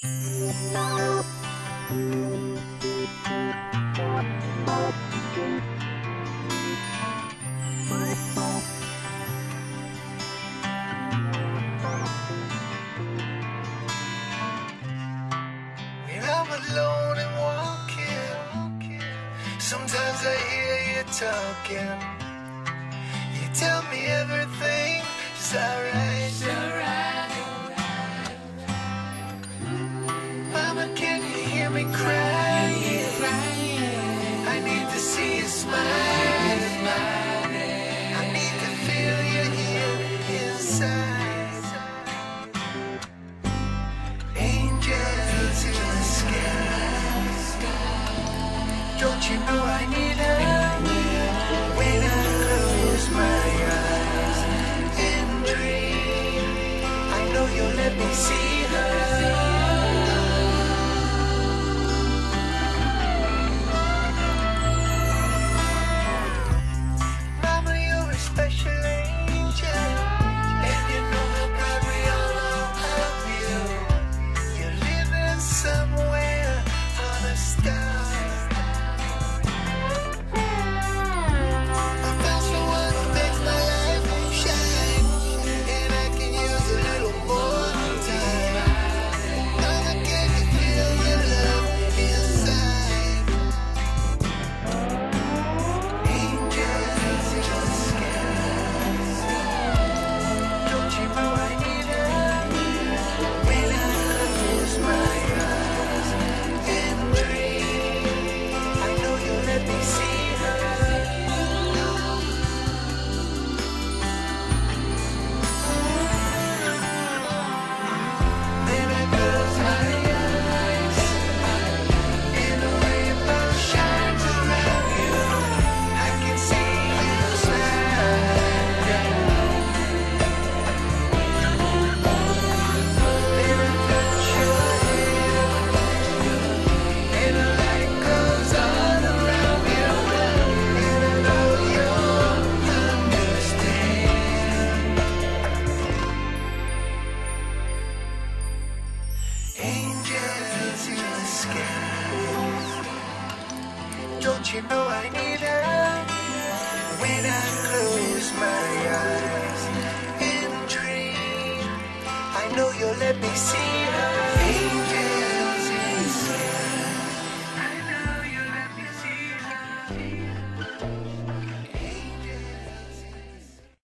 Alone and walking, sometimes I hear you talking. You tell me everything is alright. Mama, can you hear me crying? I need to see you smiling. I need to feel you here inside. Angels in the sky. Don't you know I need her? When I close my eyes and dream, I know you'll let me see her. Mama, you're a special angel, and you know how proud we all are of you. You're living somewhere on a star. I found someone who makes my life shine, and I can use a little more time. Mama, can you feel your love inside? Angels in the skies. Don't you know I need her? When I close my eyes and dream, I know you'll let me see her. Then I close my eyes and a rainbow shines around you. I can see you smile. Then I touch your hand and a light goes all around you. And I know you'll understand. Angels in the sky. Don't you know I need